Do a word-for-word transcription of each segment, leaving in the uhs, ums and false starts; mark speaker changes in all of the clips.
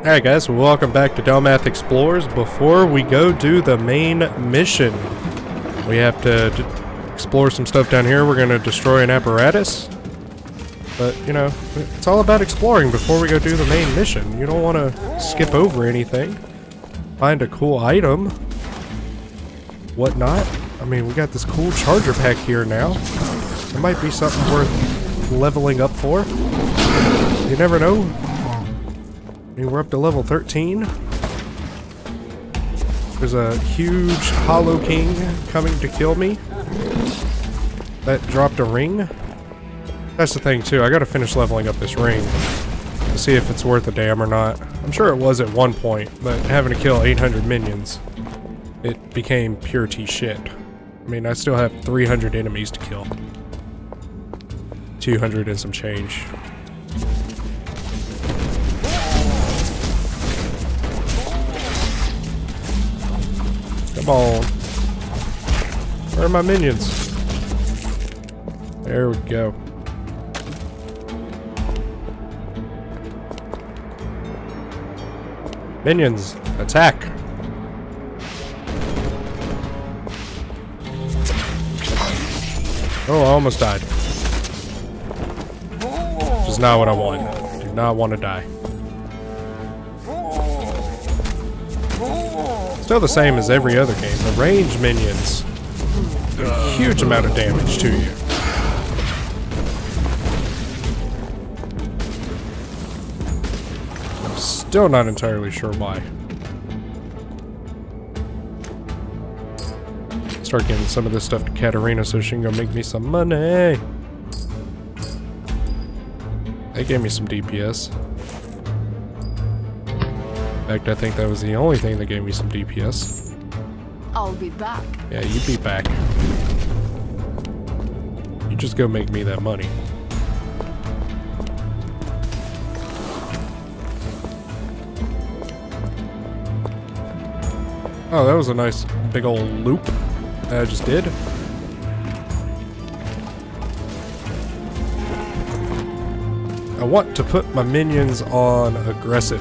Speaker 1: Alright guys, welcome back to Delmath Explores. Before we go do the main mission, we have to d explore some stuff down here. We're going to destroy an apparatus. But, you know, it's all about exploring before we go do the main mission. You don't want to skip over anything. Find a cool item. Whatnot. I mean, we got this cool charger pack here now. There might be something worth leveling up for. You never know. I mean, we're up to level thirteen. There's a huge Hollow King coming to kill me. That dropped a ring. That's the thing too, I gotta finish leveling up this ring to see if it's worth a damn or not. I'm sure it was at one point, but having to kill eight hundred minions, it became pure T shit. I mean, I still have three hundred enemies to kill. two hundred and some change. Come on. Where are my minions? There we go. Minions, attack! Oh, I almost died. Which is not what I want. I do not want to die. Still the same as every other game. The ranged minions do a huge amount of damage to you. I'm still not entirely sure why. Start getting some of this stuff to Katarina so she can go make me some money. They gave me some D P S. In fact, I think that was the only thing that gave me some D P S.
Speaker 2: I'll be back.
Speaker 1: Yeah, you be back. You just go make me that money. Oh, that was a nice big old loop that I just did. I want to put my minions on aggressive.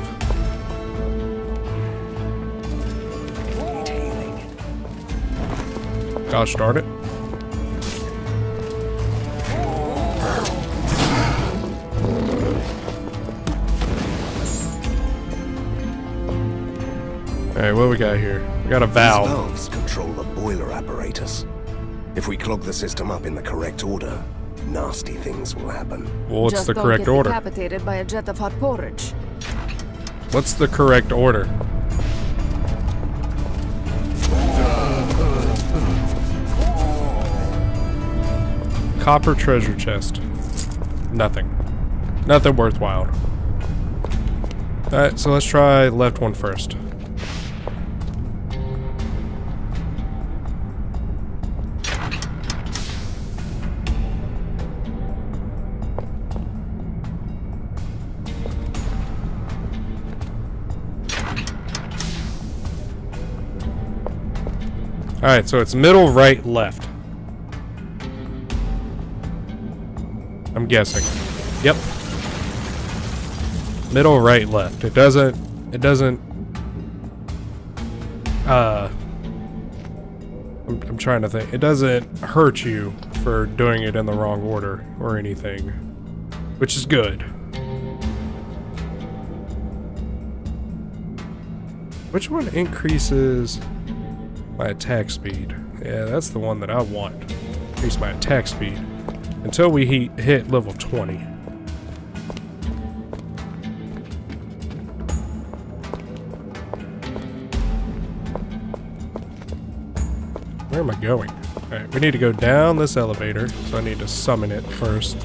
Speaker 1: Gosh darn it. Alright, what we got here? We got a valve.
Speaker 3: These valves control the boiler apparatus. If we clog the system up in the correct order, nasty things will happen.
Speaker 1: Well, what's
Speaker 2: Just
Speaker 1: the
Speaker 2: don't
Speaker 1: correct
Speaker 2: get
Speaker 1: order?
Speaker 2: Decapitated by a jet of hot porridge.
Speaker 1: What's the correct order? Copper treasure chest. Nothing. Nothing worthwhile. Alright, so let's try left one first. Alright, so it's middle, right, left. I'm guessing. Yep. Middle, right, left. It doesn't... It doesn't... Uh... I'm, I'm trying to think. It doesn't hurt you for doing it in the wrong order or anything. Which is good. Which one increases my attack speed? Yeah, that's the one that I want. Increase my attack speed. Until we he hit level twenty. Where am I going? Alright, we need to go down this elevator, so I need to summon it first.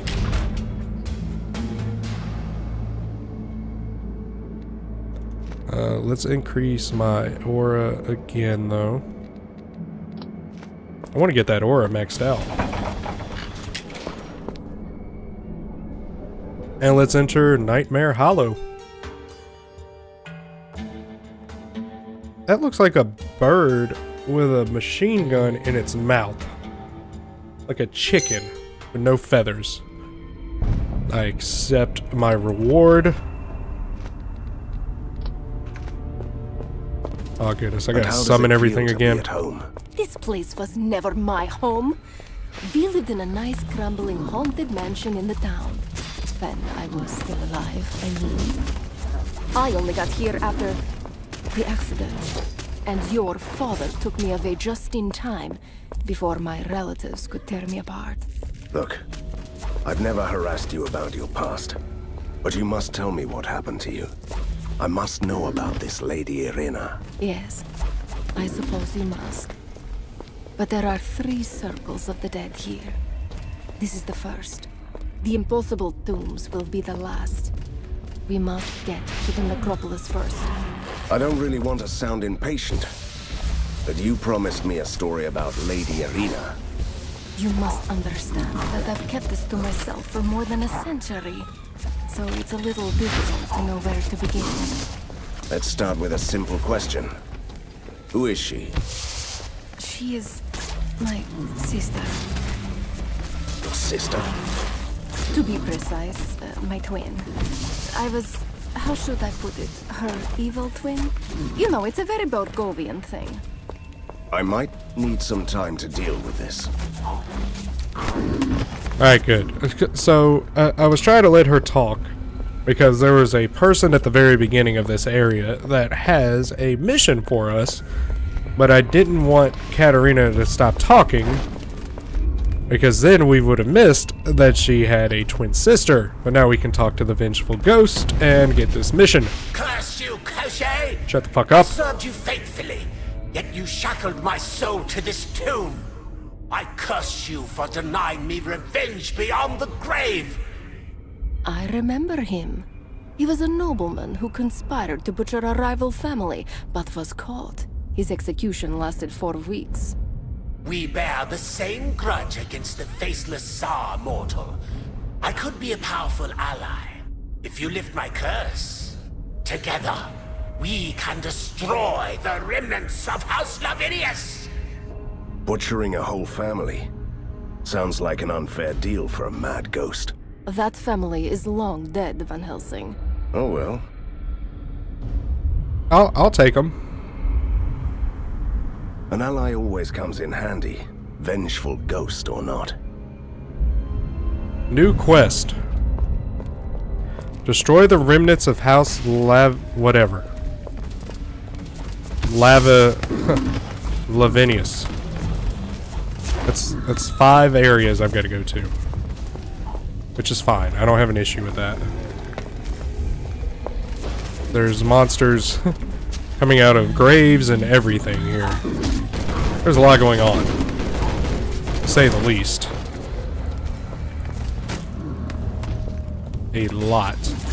Speaker 1: Uh, let's increase my aura again, though. I want to get that aura maxed out. And let's enter Nightmare Hollow. That looks like a bird with a machine gun in its mouth. Like a chicken with no feathers. I accept my reward. Oh goodness, I
Speaker 3: And
Speaker 1: gotta
Speaker 3: how does
Speaker 1: summon
Speaker 3: it
Speaker 1: everything
Speaker 3: feel to be
Speaker 1: again.
Speaker 3: at home?
Speaker 2: This place was never my home. We lived in a nice, crumbling, haunted mansion in the town. When I was still alive, I mean. I only got here after the accident. And your father took me away just in time, before my relatives could tear me apart.
Speaker 3: Look, I've never harassed you about your past, but you must tell me what happened to you. I must know about this Lady Irina.
Speaker 2: Yes, I suppose you must. But there are three circles of the dead here. This is the first. The impossible tombs will be the last. We must get to the necropolis first.
Speaker 3: I don't really want to sound impatient, but you promised me a story about Lady Irina.
Speaker 2: You must understand that I've kept this to myself for more than a century. So it's a little difficult to know where to begin.
Speaker 3: Let's start with a simple question. Who is she?
Speaker 2: She is my sister.
Speaker 3: Your sister?
Speaker 2: To be precise, uh, my twin. I was... how should I put it? Her evil twin? You know, it's a very Borgovian thing.
Speaker 3: I might need some time to deal with this.
Speaker 1: Alright, good. So, uh, I was trying to let her talk, because there was a person at the very beginning of this area that has a mission for us, but I didn't want Katerina to stop talking, because then we would have missed that she had a twin sister. But now we can talk to the vengeful ghost and get this mission.
Speaker 4: Curse you, Koschei!
Speaker 1: Shut the fuck up.
Speaker 4: I served you faithfully, yet you shackled my soul to this tomb. I curse you for denying me revenge beyond the grave.
Speaker 2: I remember him. He was a nobleman who conspired to butcher a rival family, but was caught. His execution lasted four weeks.
Speaker 4: We bear the same grudge against the faceless Tsar, mortal. I could be a powerful ally if you lift my curse. Together, we can destroy the remnants of House Lavinius.
Speaker 3: Butchering a whole family? Sounds like an unfair deal for a mad ghost.
Speaker 2: That family is long dead, Van Helsing.
Speaker 3: Oh well.
Speaker 1: I'll, I'll take them.
Speaker 3: An ally always comes in handy, vengeful ghost or not.
Speaker 1: New quest. Destroy the remnants of House Lav... whatever. Lava... Lavinius. That's, that's five areas I've got to go to. Which is fine. I don't have an issue with that. There's monsters coming out of graves and everything here. There's a lot going on, to say the least. A lot.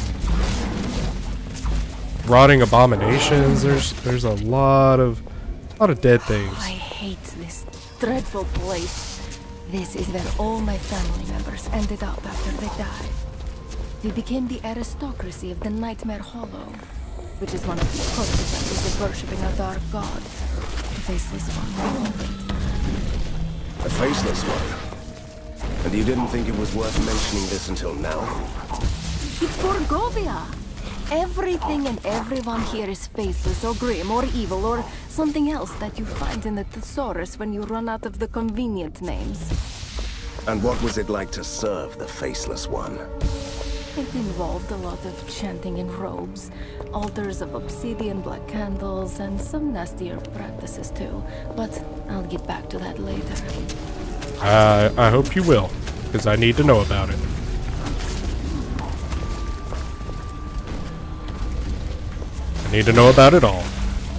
Speaker 1: Rotting abominations. There's there's a lot of a lot of dead things.
Speaker 2: I hate this dreadful place. This is where all my family members ended up after they died. We became the aristocracy of the Nightmare Hollow, which is one of the consequences of worshipping a dark god. The Faceless One.
Speaker 3: The Faceless One? And you didn't think it was worth mentioning this until now?
Speaker 2: It's Borgovia! Everything and everyone here is faceless or grim or evil or something else that you find in the thesaurus when you run out of the convenient names.
Speaker 3: And what was it like to serve the Faceless One?
Speaker 2: It involved a lot of chanting in robes, altars of obsidian black candles, and some nastier practices too. But I'll get back to that later.
Speaker 1: Uh, I hope you will, because I need to know about it. I need to know about it all.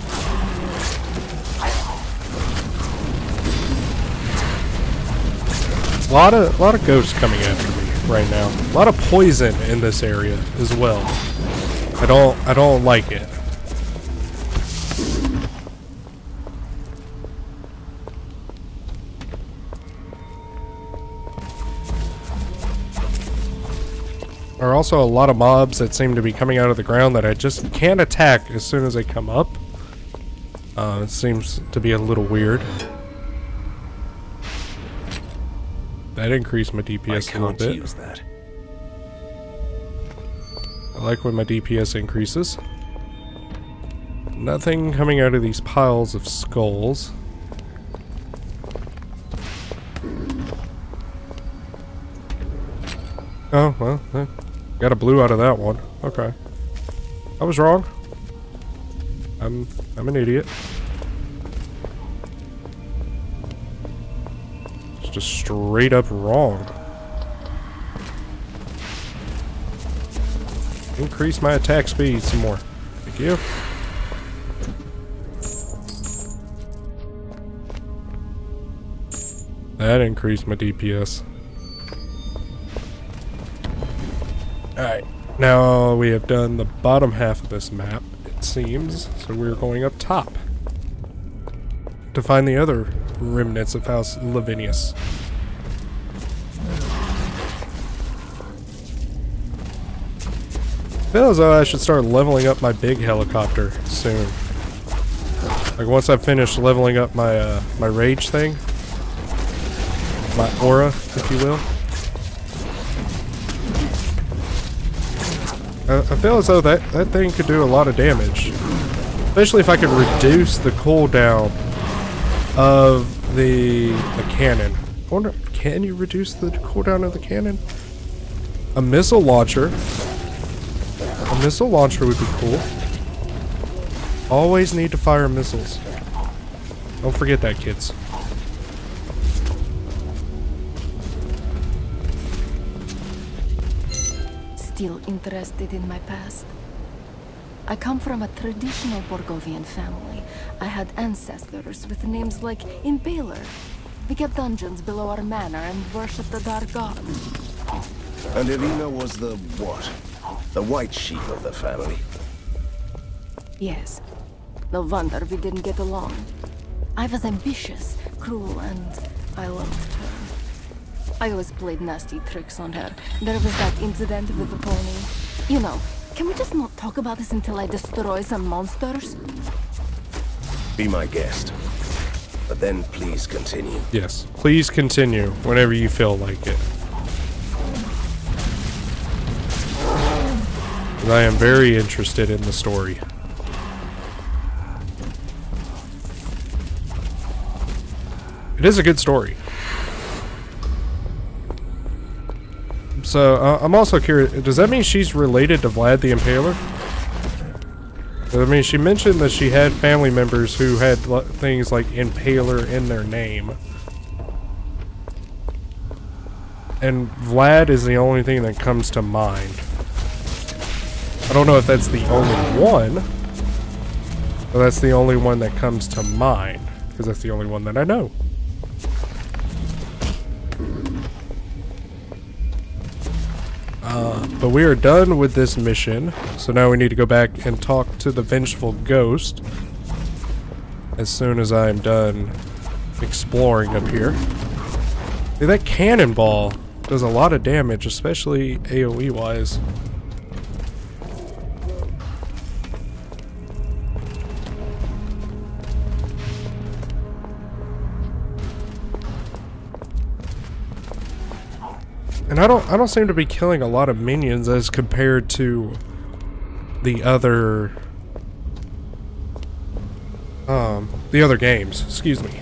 Speaker 1: A lot of, lot of ghosts coming after me right now. A lot of poison in this area as well. I don't, I don't like it. There are also a lot of mobs that seem to be coming out of the ground that I just can't attack as soon as they come up. Uh, it seems to be a little weird. That increased my D P S a little bit.
Speaker 3: Use that.
Speaker 1: I like when my D P S increases. Nothing coming out of these piles of skulls. Oh, well, eh, got a blue out of that one. Okay. I was wrong. I'm I'm an idiot. It's just straight up wrong. Increase my attack speed some more. Thank you. That increased my D P S. Alright, now we have done the bottom half of this map, it seems, so we're going up top to find the other remnants of House Lavinius. I feel as though I should start leveling up my big helicopter soon. Like once I've finished leveling up my uh, my rage thing, my aura, if you will. I feel as though that, that thing could do a lot of damage. Especially if I could reduce the cooldown of the, the cannon. I wonder, can you reduce the cooldown of the cannon? A missile launcher. A missile launcher would be cool. Always need to fire missiles. Don't forget that, kids.
Speaker 2: Still interested in my past? I come from a traditional Borgovian family. I had ancestors with names like Impaler. We kept dungeons below our manor and worshipped the Dark God.
Speaker 3: And Irina was the what? The white sheep of the family?
Speaker 2: Yes. No wonder we didn't get along. I was ambitious, cruel, and I loved her. I always played nasty tricks on her. There was that incident with the pony. You know, can we just not talk about this until I destroy some monsters?
Speaker 3: Be my guest. But then please continue.
Speaker 1: Yes, please continue whenever you feel like it. I am very interested in the story. It is a good story. So, uh, I'm also curious, does that mean she's related to Vlad the Impaler? I mean, she mentioned that she had family members who had things like Impaler in their name. And Vlad is the only thing that comes to mind. I don't know if that's the only one, but that's the only one that comes to mind, because that's the only one that I know. Uh, but we are done with this mission, so now we need to go back and talk to the Vengeful Ghost as soon as I'm done exploring up here. See, that cannonball does a lot of damage, especially AoE wise. And I don't I don't seem to be killing a lot of minions as compared to the other um the other games, excuse me.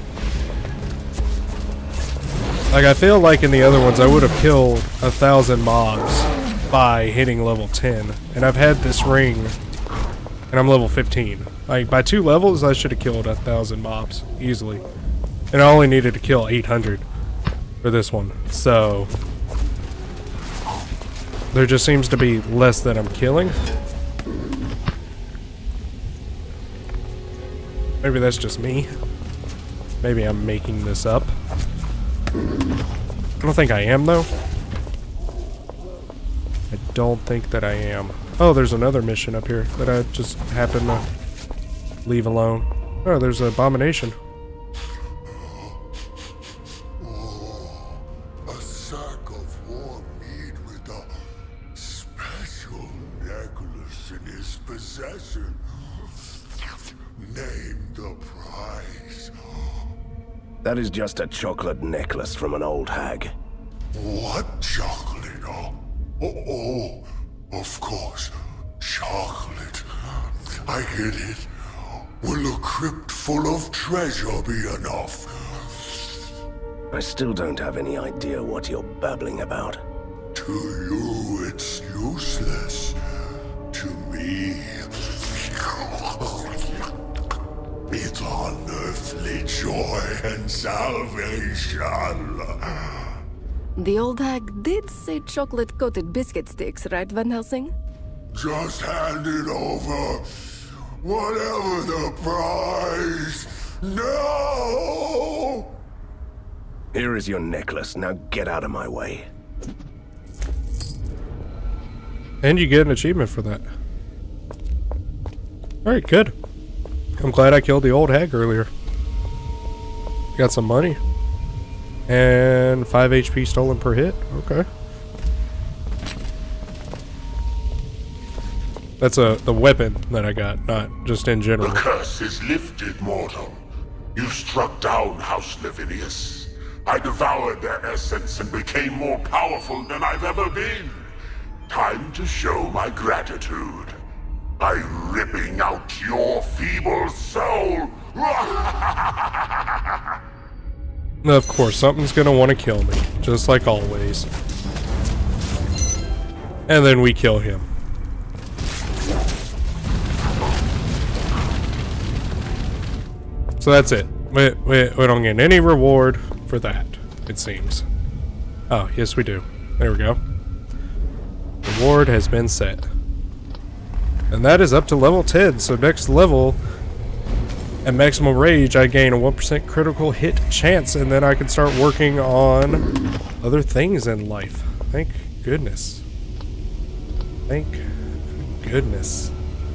Speaker 1: Like I feel like in the other ones I would have killed a thousand mobs by hitting level ten. And I've had this ring and I'm level fifteen. Like by two levels I should have killed a thousand mobs easily. And I only needed to kill eight hundred for this one. So there just seems to be less that I'm killing. Maybe that's just me. Maybe I'm making this up. I don't think I am, though. I don't think that I am. Oh, there's another mission up here that I just happened to leave alone. Oh, there's an abomination.
Speaker 3: That is just a chocolate necklace from an old hag.
Speaker 5: What chocolate? Oh, oh, oh, of course, chocolate. I get it. Will a crypt full of treasure be enough?
Speaker 3: I still don't have any idea what you're babbling about.
Speaker 5: To you, it's useless. To me, it's unearthly joy and salvation.
Speaker 2: The old hag did say chocolate-coated biscuit sticks, right, Van Helsing?
Speaker 5: Just hand it over. Whatever the price. No!
Speaker 3: Here is your necklace. Now get out of my way.
Speaker 1: And you get an achievement for that. Alright, good. I'm glad I killed the old hag earlier. Got some money. And five H P stolen per hit. Okay. That's a the weapon that I got, not just in general.
Speaker 5: The curse is lifted, mortal. You've struck down House Lavinius. I devoured their essence and became more powerful than I've ever been. Time to show my gratitude by ripping out your feeble soul.
Speaker 1: Of course, something's gonna want to kill me, just like always. And then we kill him. So that's it. We, we, we don't get any reward for that, it seems. Oh, yes we do. There we go. Reward has been set. And that is up to level ten, so next level, at maximum rage, I gain a one percent critical hit chance, and then I can start working on other things in life. Thank goodness. Thank goodness.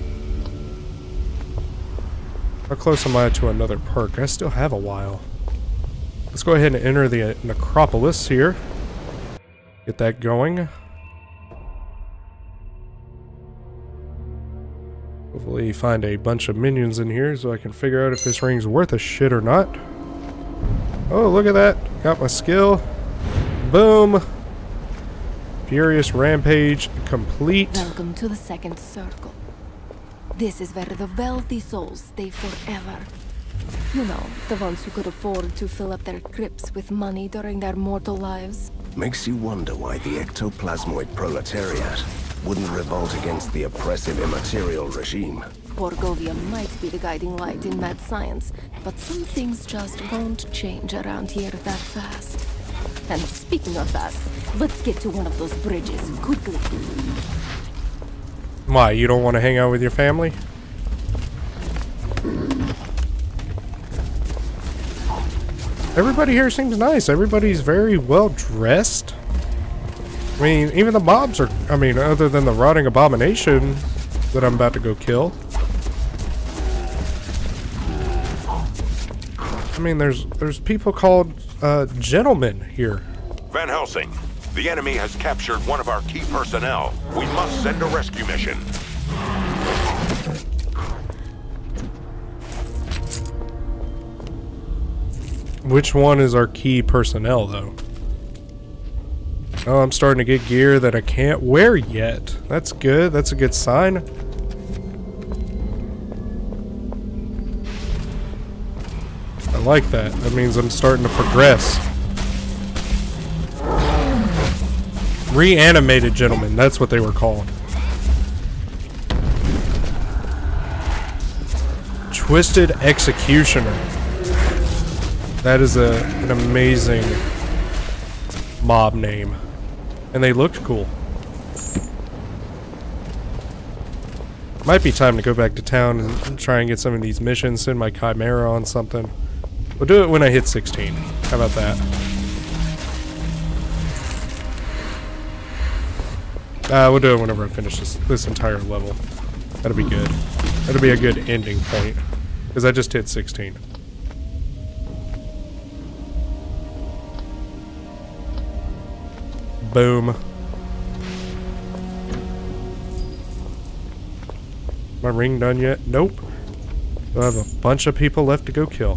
Speaker 1: How close am I to another perk? I still have a while. Let's go ahead and enter the necropolis here. Get that going. Hopefully find a bunch of minions in here so I can figure out if this ring's worth a shit or not. Oh, look at that. Got my skill. Boom. Furious Rampage complete.
Speaker 2: Welcome to the second circle. This is where the wealthy souls stay forever. You know, the ones who could afford to fill up their crypts with money during their mortal lives.
Speaker 3: Makes you wonder why the ectoplasmoid proletariat wouldn't revolt against the oppressive immaterial regime.
Speaker 2: Borgovia might be the guiding light in mad science, but some things just won't change around here that fast. And speaking of fast, let's get to one of those bridges, quickly.
Speaker 1: Why, you don't want to hang out with your family? Everybody here seems nice. Everybody's very well dressed. I mean, even the mobs are, I mean, other than the rotting abomination that I'm about to go kill. I mean, there's there's people called uh, gentlemen here.
Speaker 6: Van Helsing, the enemy has captured one of our key personnel. We must send a rescue mission.
Speaker 1: Which one is our key personnel, though? Oh, I'm starting to get gear that I can't wear yet. That's good. That's a good sign. I like that. That means I'm starting to progress. Reanimated gentlemen. That's what they were called. Twisted Executioner. That is a, an amazing mob name. And they looked cool. Might be time to go back to town and try and get some of these missions, send my Chimera on something. We'll do it when I hit sixteen. How about that? Uh, we'll do it whenever I finish this, this entire level. That'll be good. That'll be a good ending point. Because I just hit sixteen. Boom. My ring done yet? Nope. I have a bunch of people left to go kill.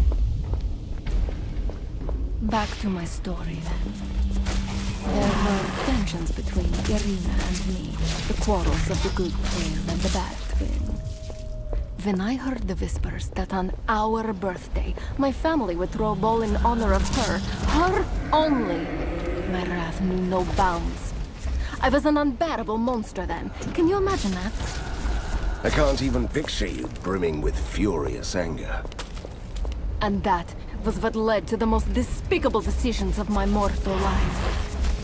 Speaker 2: Back to my story then. There were tensions between Irina and me, the quarrels of the good twin and the bad twin. When I heard the whispers that on our birthday, my family would throw a ball in honor of her, her only, my wrath knew no bounds. I was an unbearable monster then. Can you imagine that?
Speaker 3: I can't even picture you brimming with furious anger.
Speaker 2: And that was what led to the most despicable decisions of my mortal life.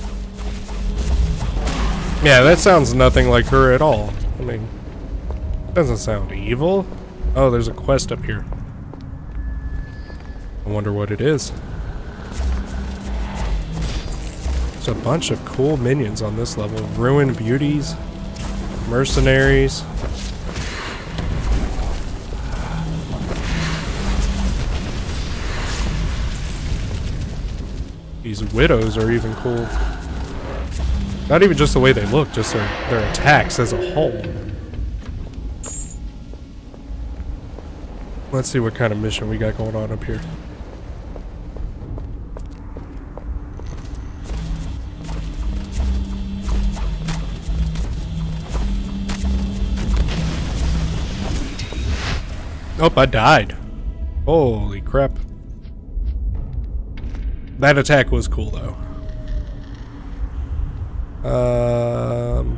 Speaker 1: Yeah, that sounds nothing like her at all. I mean, doesn't sound evil. Oh, there's a quest up here. I wonder what it is. There's a bunch of cool minions on this level. Ruined beauties, mercenaries. These widows are even cool. Not even just the way they look, just their, their attacks as a whole. Let's see what kind of mission we got going on up here. Oh, I died. Holy crap. That attack was cool, though. Um...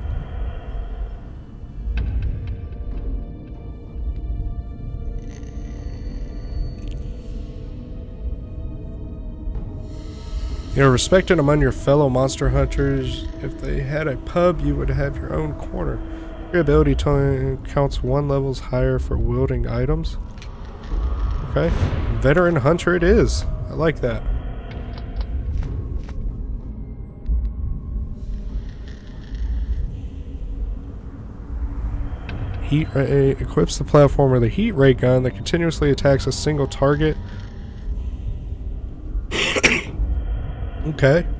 Speaker 1: You're respected among your fellow monster hunters. If they had a pub, you would have your own corner. Your ability to counts one levels higher for wielding items. Okay. Veteran hunter it is. I like that. Heat ray equips the platform with a heat ray gun that continuously attacks a single target. Okay.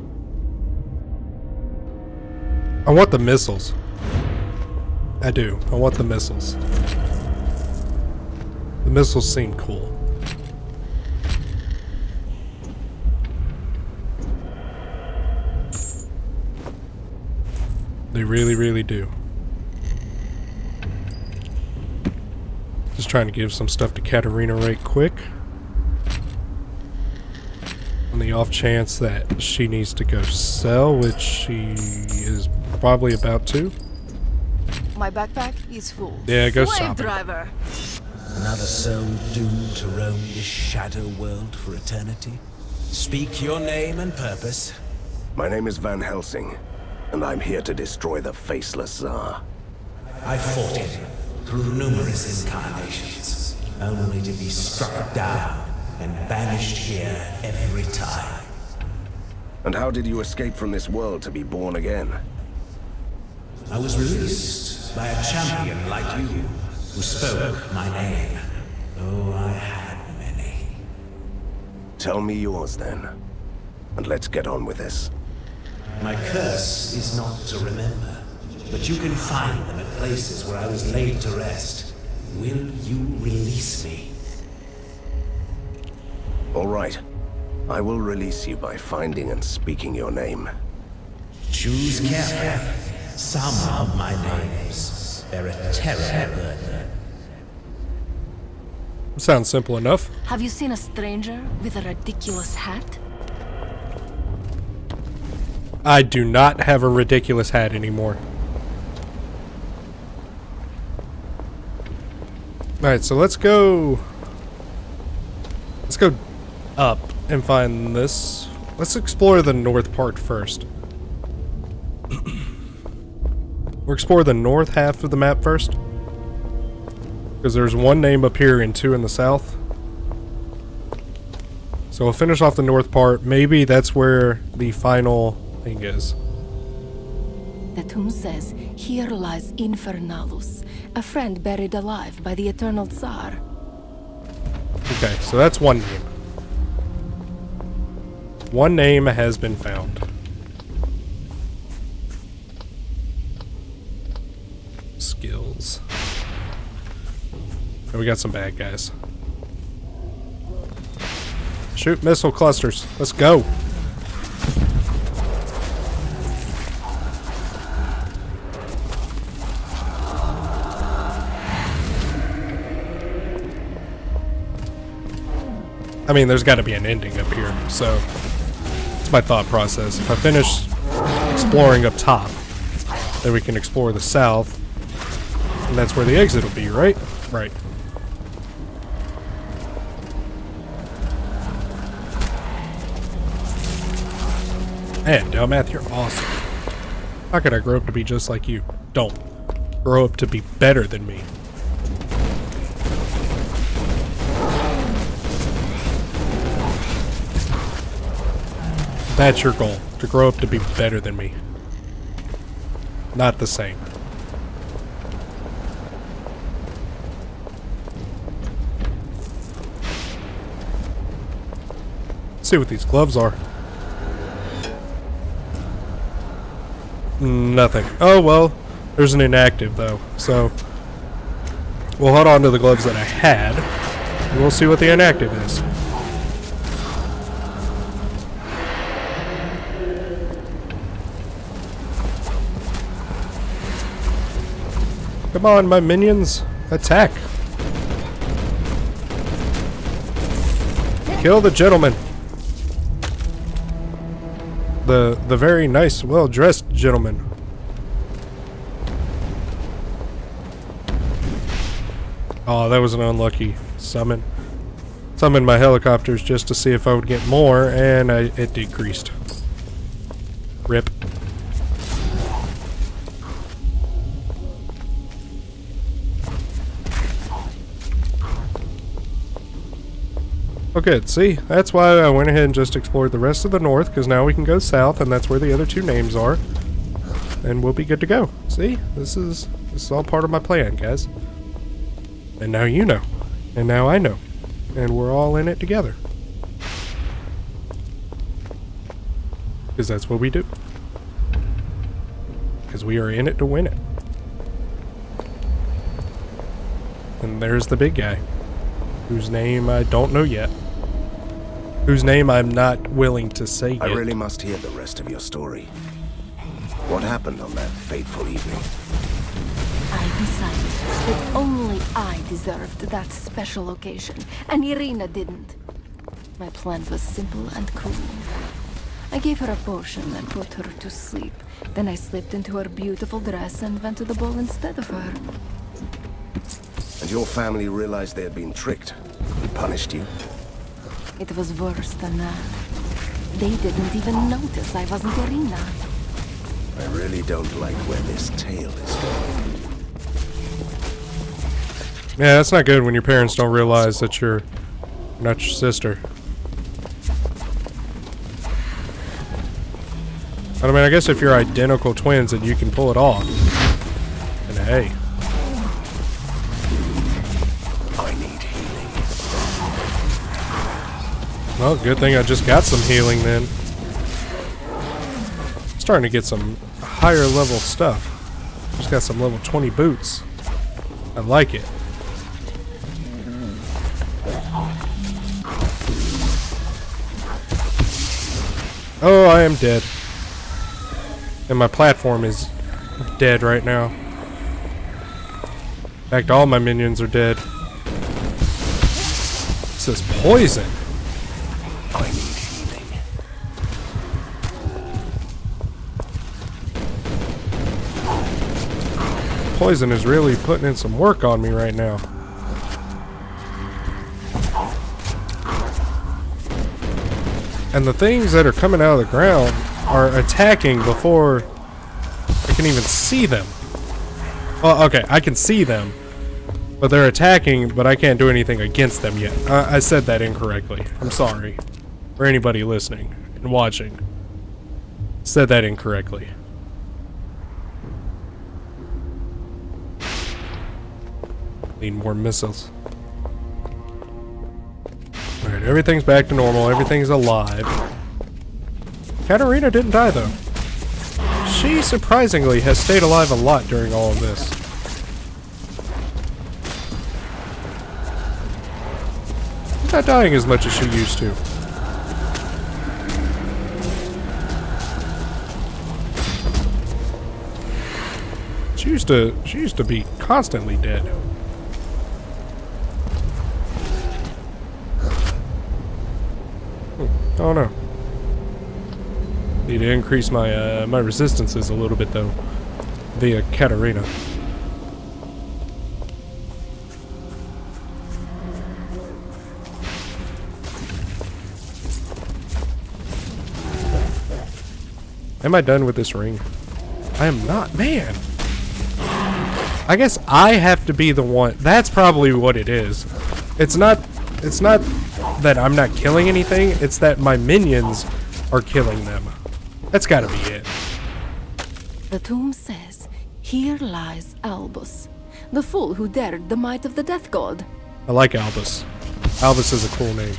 Speaker 1: I want the missiles. I do. I want the missiles. The missiles seem cool. They really, really do. Just trying to give some stuff to Katarina right quick. On the off chance that she needs to go sell, which she is probably about to.
Speaker 2: My backpack is full.
Speaker 1: Yeah, go
Speaker 2: Slave
Speaker 1: shopping.
Speaker 2: driver.
Speaker 7: Another soul doomed to roam this shadow world for eternity? Speak your name and purpose.
Speaker 3: My name is Van Helsing, and I'm here to destroy the Faceless Tsar.
Speaker 7: I fought it through numerous incarnations, only to be struck down and banished here every time.
Speaker 3: And how did you escape from this world to be born again?
Speaker 7: I was released by a champion like you, who spoke my name. Oh, I had many.
Speaker 3: Tell me yours then, and let's get on with this.
Speaker 7: My curse is not to remember, but you can find them at places where I was laid to rest. Will you release me?
Speaker 3: All right. I will release you by finding and speaking your name.
Speaker 7: Choose carefully. Some of my names bear a terrible burden.
Speaker 1: Sounds simple enough.
Speaker 2: Have you seen a stranger with a ridiculous hat?
Speaker 1: I do not have a ridiculous hat anymore. Alright, so let's go... Let's go up and find this. Let's explore the north part first. We'll explore the north half of the map first. Because there's one name up here and two in the south. So we'll finish off the north part. Maybe that's where the final thing is.
Speaker 2: The tomb says, here lies Infernalus, a friend buried alive by the Eternal Tsar.
Speaker 1: Okay, so that's one name. One name has been found. Skills. And we got some bad guys. Shoot missile clusters. Let's go. I mean, there's got to be an ending up here, so it's my thought process. If I finish exploring up top, then we can explore the south, and that's where the exit will be, right? Right. Man, Delmath, you're awesome. How could I grow up to be just like you? Don't. Grow up to be better than me. That's your goal, to grow up to be better than me. Not the same. Let's see what these gloves are. Nothing. Oh, well, there's an inactive, though, so we'll hold on to the gloves that I had, and we'll see what the inactive is. Come on, my minions, attack! Kill the gentleman! The the very nice, well-dressed gentleman. Oh, that was an unlucky summon. Summoned my helicopters just to see if I would get more, and I, it decreased. Rip. Oh good, see, that's why I went ahead and just explored the rest of the north, because now we can go south, and that's where the other two names are. And we'll be good to go. See, this is, this is all part of my plan, guys. And now you know. And now I know. And we're all in it together. Because that's what we do. Because we are in it to win it. And there's the big guy, whose name I don't know yet. Whose name I'm not willing to say yet.
Speaker 3: I really must hear the rest of your story. What happened on that fateful evening?
Speaker 2: I decided that only I deserved that special occasion, and Irina didn't. My plan was simple and cool. I gave her a potion and put her to sleep. Then I slipped into her beautiful dress and went to the ball instead of her.
Speaker 3: And your family realized they had been tricked and punished you?
Speaker 2: It was worse than that. They didn't even notice I wasn't Irina.
Speaker 3: I really don't like where this tale is going.
Speaker 1: Yeah, that's not good when your parents don't realize that you're not your sister. But I mean, I guess if you're identical twins, then you can pull it off. And hey.
Speaker 3: I need healing.
Speaker 1: Well, good thing I just got some healing then. Starting to get some higher level stuff. Just got some level twenty boots. I like it. Oh, I am dead. And my platform is dead right now. In fact, all my minions are dead. It says poison.
Speaker 3: I need healing.
Speaker 1: Poison is really putting in some work on me right now. And the things that are coming out of the ground are attacking before I can even see them. Well, okay, I can see them, but they're attacking, but I can't do anything against them yet. I, I said that incorrectly. I'm sorry for anybody listening and watching. Said that incorrectly. Need more missiles. Alright, everything's back to normal. Everything's alive. Katarina didn't die, though. She, surprisingly, has stayed alive a lot during all of this. She's not dying as much as she used to. She used to, she used to be constantly dead. Oh no. Need to increase my uh, my resistances a little bit though, via Katarina. Am I done with this ring? I am not, man. I guess I have to be the one. That's probably what it is. It's not. It's not that I'm not killing anything. It's that my minions are killing them. That's gotta be it.
Speaker 2: The tomb says, "Here lies Albus, the fool who dared the might of the Death God."
Speaker 1: I like Albus. Albus is a cool name.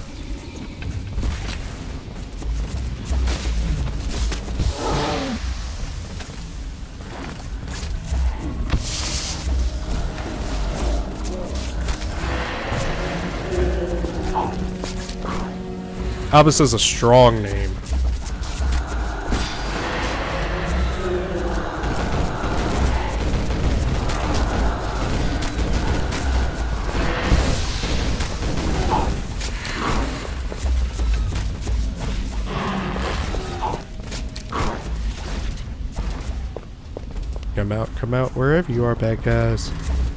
Speaker 1: Albus is a strong name. Come out, come out, wherever you are, bad guys.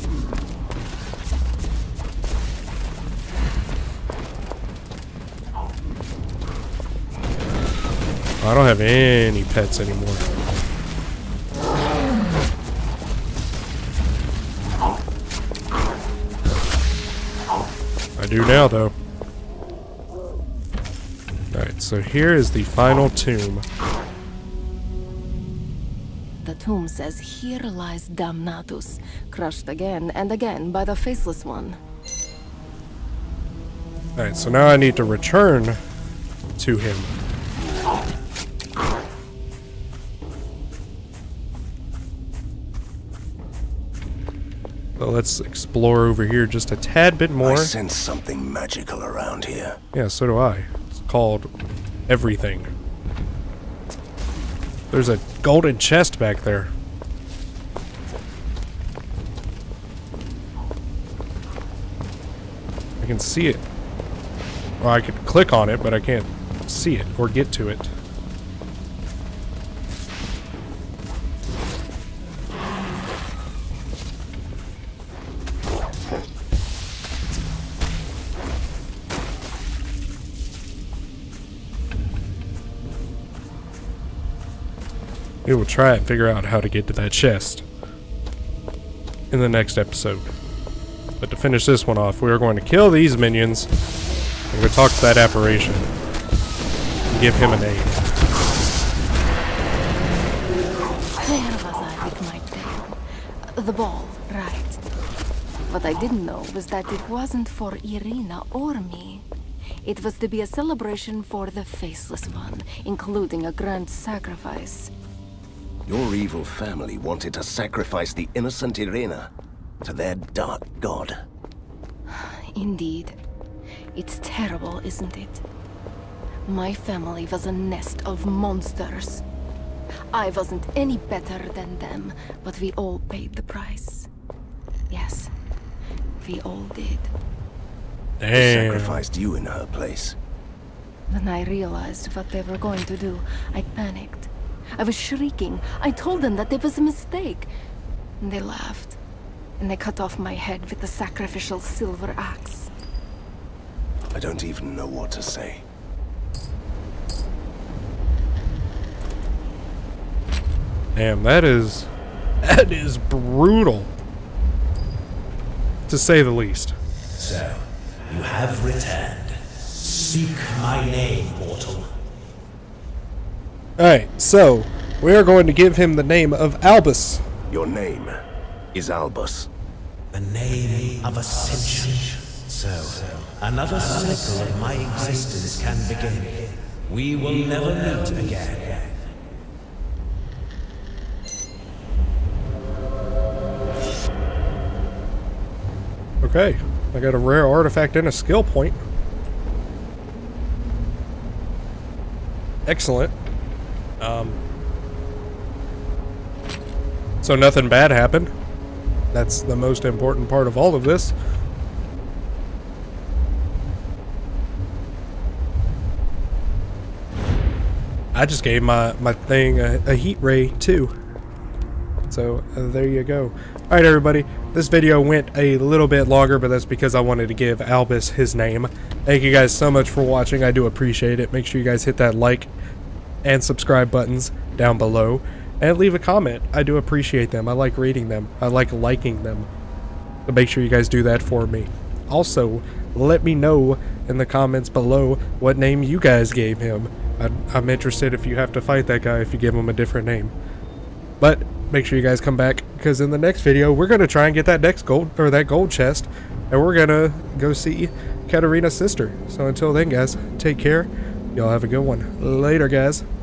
Speaker 1: I don't have any pets anymore. I do now, though. Alright, so here is the final tomb.
Speaker 2: The tomb says, "Here lies Damnatus, crushed again and again by the Faceless One."
Speaker 1: Alright, so now I need to return to him. So let's explore over here just a tad bit more.
Speaker 3: I sense something magical around here.
Speaker 1: Yeah, so do I. It's called everything. There's a golden chest back there. I can see it. Well, I could click on it, but I can't see it or get to it. We will try and figure out how to get to that chest in the next episode. But to finish this one off, we are going to kill these minions. I'm going to talk to that apparition and give him a name.
Speaker 2: Where was I with my tail? The ball, right. What I didn't know was that it wasn't for Irina or me. It was to be a celebration for the Faceless One, including a grand sacrifice.
Speaker 3: Your evil family wanted to sacrifice the innocent Irina to their dark god.
Speaker 2: Indeed. It's terrible, isn't it? My family was a nest of monsters. I wasn't any better than them, but we all paid the price. Yes, we all did.
Speaker 3: They
Speaker 1: Damn.
Speaker 3: sacrificed you in her place.
Speaker 2: When I realized what they were going to do, I panicked. I was shrieking. I told them that it was a mistake. And they laughed. And they cut off my head with the sacrificial silver axe.
Speaker 3: I don't even know what to say.
Speaker 1: Damn, that is... That is brutal. To say the least.
Speaker 7: So, you have returned. Speak my name, mortal.
Speaker 1: Alright, so we are going to give him the name of Albus.
Speaker 3: Your name is Albus.
Speaker 7: The name of ascension. So, another cycle of my existence can begin. We will never meet again.
Speaker 1: Okay, I got a rare artifact and a skill point. Excellent. Um, so nothing bad happened. That's the most important part of all of this. I just gave my, my thing a, a heat ray too. So uh, there you go. Alright everybody, this video went a little bit longer, but that's because I wanted to give Albus his name. Thank you guys so much for watching. I do appreciate it. Make sure you guys hit that like and subscribe buttons down below. And leave a comment. I do appreciate them. I like reading them. I like liking them. So make sure you guys do that for me. Also, let me know in the comments below what name you guys gave him. I, I'm interested if you have to fight that guy if you give him a different name. But make sure you guys come back, because in the next video we're gonna try and get that next gold or that gold chest, and we're gonna go see Katarina's sister. So until then, guys, take care. Y'all have a good one. Later, guys.